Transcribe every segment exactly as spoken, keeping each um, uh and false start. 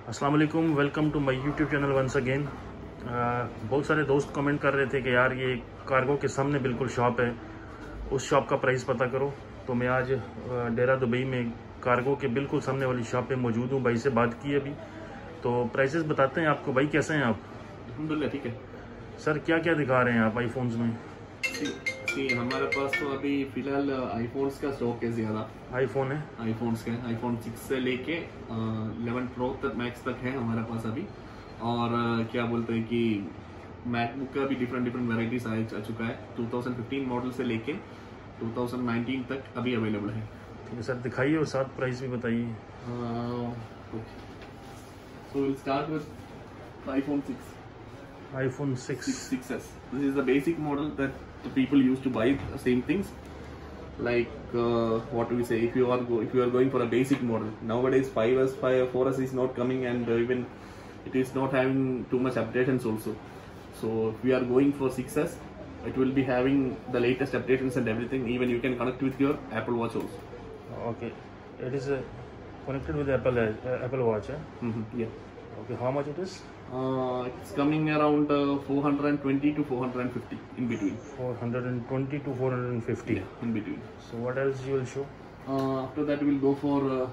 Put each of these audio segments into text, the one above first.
अस्सलाम वालेकुम, welcome to my YouTube channel once again. बहुत सारे दोस्त कमेंट कर रहे थे कि यार ये कार्गो के सामने बिल्कुल शॉप है, उस शॉप का प्राइस पता करो। तो मैं आज डेरा दुबई में कार्गो के बिल्कुल सामने वाली शॉप पे मौजूद हूँ। भाई से बात की अभी, तो प्राइसेस बताते हैं आपको। भाई कैसे हैं आप? अल्हम्दुलिल्लाह ठीक है सर क्या क्या दिखा रहे हैं आप आईफोन्स में? जी, हमारे पास तो अभी फिलहाल आईफोन्स का स्टॉक है ज़्यादा। आईफोन है, आईफोन्स के आईफोन सिक्स से लेके इलेवन प्रो तक मैक्स तक है हमारे पास अभी। और uh, क्या बोलते हैं कि मैकबुक का भी डिफरेंट डिफरेंट वेराइटीज आ चुका है। टू थाउजेंड फिफ्टीन मॉडल से लेके टू थाउजेंड नाइनटीन तक अभी अवेलेबल है। ठीक है सर, दिखाइए और साथ प्राइस भी बताइए। So will start with iPhone six iPhone six. six S. This is the basic model that the people used to buy the same things. Like uh, what do we say? If you are go, if you are going for a basic model nowadays, five S, five, four S is not coming, and uh, even it is not having too much updations also. So if we are going for six S, it will be having the latest updations and everything. Even you can connect with your Apple Watch also. Okay, it is uh, connected with Apple uh, Apple Watch. Eh? Mm-hmm. Yeah. Okay, how much it is? Uh, it's coming around uh, four hundred twenty to four hundred fifty in between. four hundred twenty to four hundred fifty. Yeah, in between. So what else you will show? Uh, after that, we'll go for. Uh,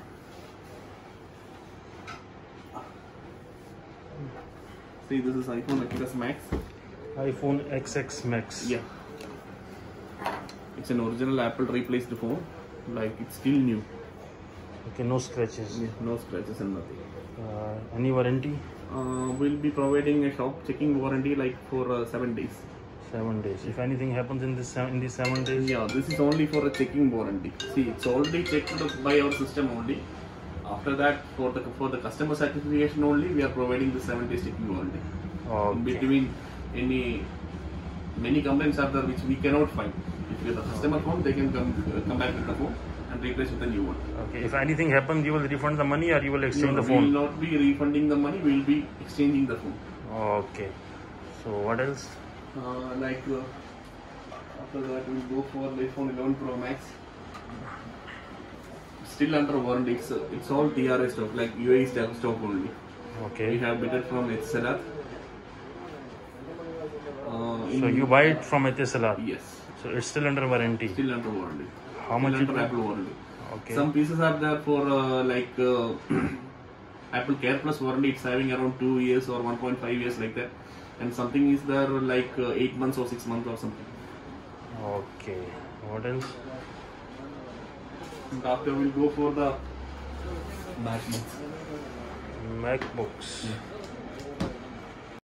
see, this is iPhone X S Max. iPhone X S Max. Yeah. It's an original Apple replaced phone. Like it's still new. Okay, no scratches. Yeah, no scratches and nothing. Uh, any warranty? Uh, we'll be providing a shop checking warranty like for uh, seven days. Seven days. If anything happens in this in these seven days. Yeah, this is only for a checking warranty. See, it's already checked by our system only. After that, for the for the customer certification only, we are providing the seven days checking warranty. Okay. In between, any many complaints are there which we cannot find. If you have a customer phone, they can come uh, come back with the phone and replace with a new one. Okay. If anything happens, you will refund the money or you will exchange no, the phone? We will not be refunding the money. We will be exchanging the phone. Okay. So what else? Uh, like uh, after that, we will go for the iPhone eleven Pro Max. Still under warranty. It's, uh, it's all T R A stock, like U A E stock stock only. Okay. We have bought it from Etisalat. Uh, So you buy it from Etisalat? Yes. So it's still under warranty? Still under warranty. How much Still under it Apple warranty. Okay. Some pieces are there for uh, like uh, Apple Care Plus warranty. It's having around two years or one point five years like that, and something is there like uh, eight months or six months or something. Okay. What else? And after we'll go for the MacBooks. MacBooks. Yeah.